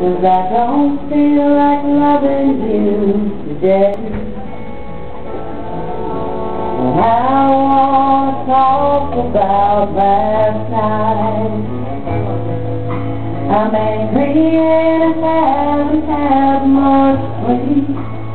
'cause I don't feel like loving you today. And I wanna talk about last night. I'm angry and I haven't had much sleep.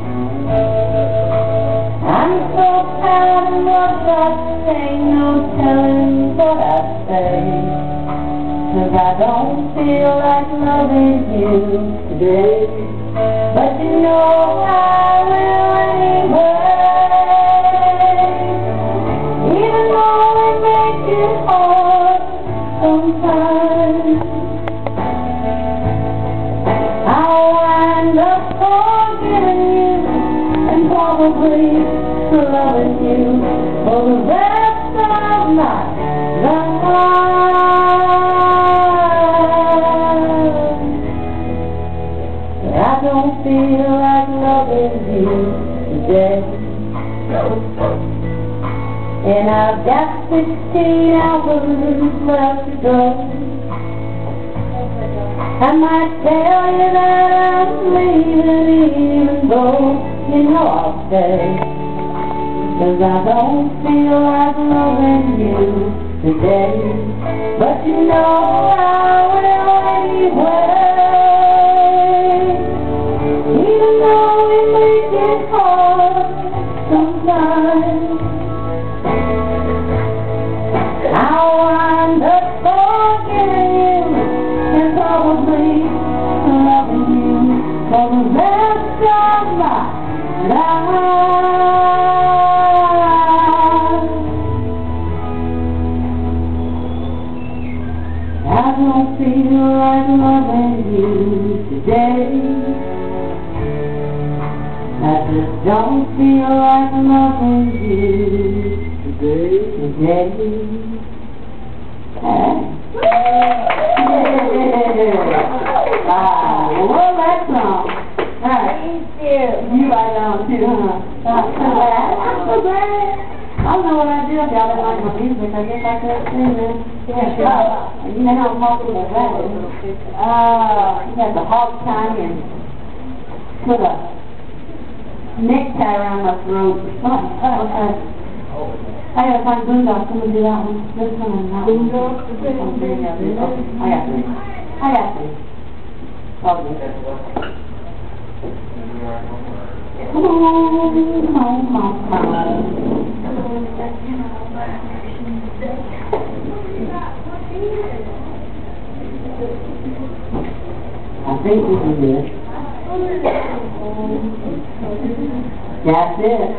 I'm so tired of what I say, no telling what I say, 'cause I don't feel like loving you today. But you know I will anyway, even though it makes it hard sometimes. I'll wind up forgetting you and probably loving you for the rest of my life. I don't feel like loving you today. And I've got 16 hours left to go. I might tell you that I'm leaving, even though you know I'll stay, 'cause I don't feel like loving you today. But you know I will anyway, even though it makes it hard sometimes. I'll wind up forgetting you and probably loving you for the rest of my life. I don't feel like loving you today. I just don't feel like loving you today. I love that song. Thank you. You write it on too, huh? I'm so glad. I'm so glad. I don't know what I did if y'all didn't like my music. I guess I could sing this. Yeah. You know how popular that is. You got the hog tie and put a necktie around my throat or something. Okay. I gotta find Boondocks. I'm gonna do that one. This one and that one. Boondocks? I got three. I got three. Probably. Come on, come on, come on, come on. I think we can do it. That's it.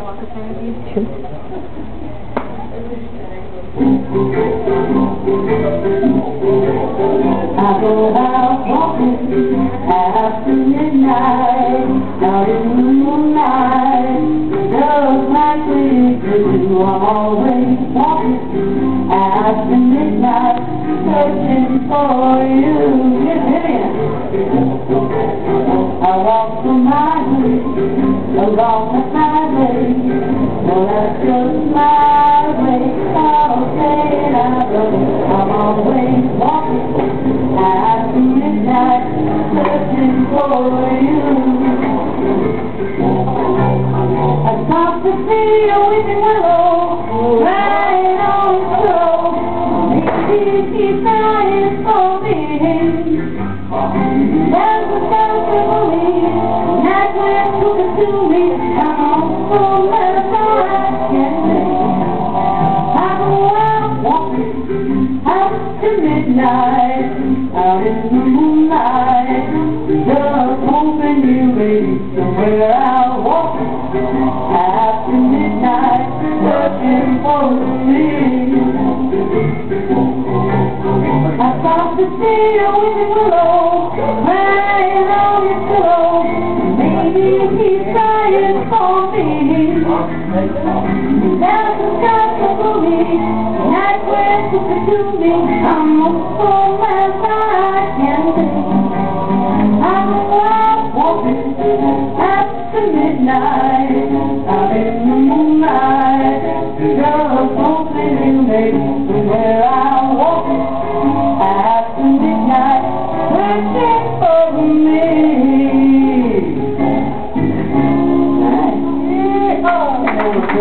I go out walking after midnight, out in the moonlight, just like we do. I'm always walking after midnight, searching for you. I walk the highway, along the highway, well that's just my way. All day and I go, I'm always walking after midnight, searching for you. I stopped to see a weeping willow, right on the road. Maybe she's crying for me. That was something for me, and that's when it took it to me. I'm also left I can see. I go out walking out to midnight, out in the moonlight, just hoping you may be somewhere out walking after midnight, searching for me. I stopped to see a weeping willow, crying on his pillow. Maybe he's crying for me. That's the sky for me, and that's where it took it to me. I'm so glad I can see. I go out walking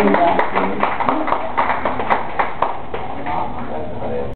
Yeah.